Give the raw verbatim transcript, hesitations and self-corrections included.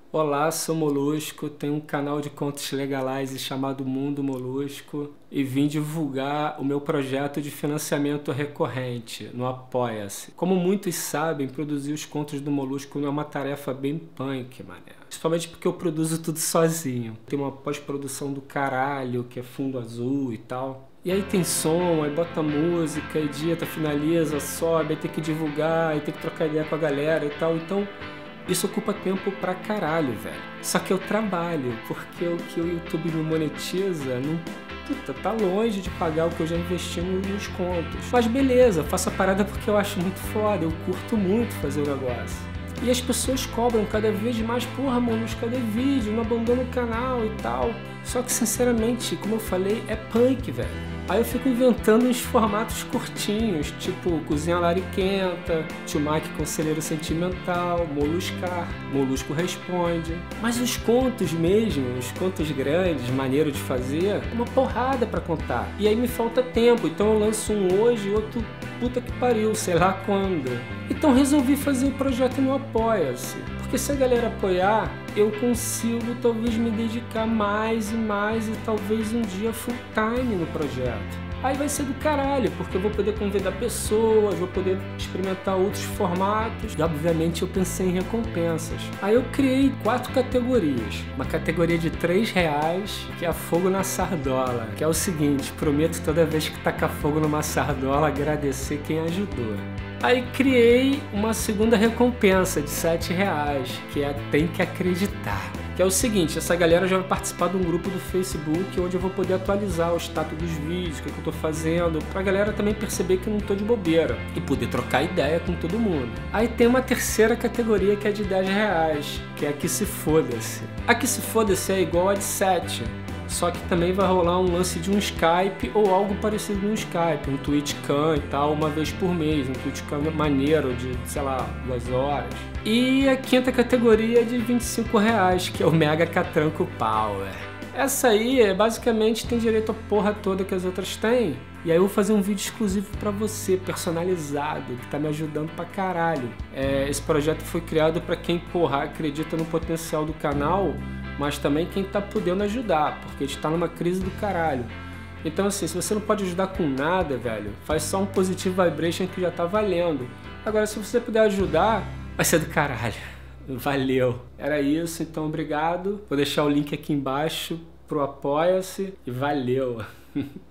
Olá, sou Molusco, tenho um canal de contos legalize chamado Mundo Molusco e vim divulgar o meu projeto de financiamento recorrente no Apoia-se. Como muitos sabem, produzir os contos do Molusco não é uma tarefa bem punk, mané. Principalmente porque eu produzo tudo sozinho. Tem uma pós-produção do caralho, que é fundo azul e tal. E aí tem som, aí bota música, edita, finaliza, sobe, aí tem que divulgar, aí tem que trocar ideia com a galera e tal. Então, isso ocupa tempo pra caralho, velho. Só que eu trabalho, porque o que o YouTube me monetiza não, puta, tá longe de pagar o que eu já investi nos contos. Mas beleza, faço a parada porque eu acho muito foda, eu curto muito fazer o negócio. E as pessoas cobram cada vez mais, porra, mano, cadê vídeo? Não abandona o canal e tal. Só que, sinceramente, como eu falei, é punk, velho. Aí eu fico inventando uns formatos curtinhos, tipo Cozinha Lariquenta, Tio Mike Conselheiro Sentimental, Moluscar, Molusco Responde. Mas os contos mesmo, os contos grandes, maneiro de fazer, é uma porrada pra contar. E aí me falta tempo, então eu lanço um hoje e outro puta que pariu, sei lá quando. Então resolvi fazer o projeto no Apoia-se. Porque se a galera apoiar, eu consigo talvez me dedicar mais e mais e talvez um dia full time no projeto. Aí vai ser do caralho, porque eu vou poder convidar pessoas, vou poder experimentar outros formatos e obviamente eu pensei em recompensas. Aí eu criei quatro categorias. Uma categoria de três reais, que é fogo na sardola, que é o seguinte: prometo toda vez que tacar fogo numa sardola agradecer quem ajudou. Aí criei uma segunda recompensa de sete reais, que é Tem que Acreditar. Que é o seguinte, essa galera já vai participar de um grupo do Facebook onde eu vou poder atualizar o status dos vídeos, o que, que eu tô fazendo, pra galera também perceber que eu não tô de bobeira e poder trocar ideia com todo mundo. Aí tem uma terceira categoria que é de dez reais, que é a Que Se Foda-se. A Que Se Foda-se é igual a de sete. Só que também vai rolar um lance de um Skype ou algo parecido no Skype, um TwitchCam e tal, uma vez por mês, um TwitchCam maneiro de, sei lá, duas horas. E a quinta categoria é de vinte e cinco reais, que é o Mega Catranco Power. Essa aí, basicamente, tem direito à porra toda que as outras têm. E aí eu vou fazer um vídeo exclusivo pra você, personalizado, que tá me ajudando pra caralho. É, esse projeto foi criado pra quem, porra, acredita no potencial do canal, mas também quem tá podendo ajudar, porque a gente tá numa crise do caralho. Então assim, se você não pode ajudar com nada, velho, faz só um Positive Vibration que já tá valendo. Agora, se você puder ajudar, vai ser do caralho. Valeu. Era isso, então obrigado. Vou deixar o link aqui embaixo pro Apoia-se e valeu.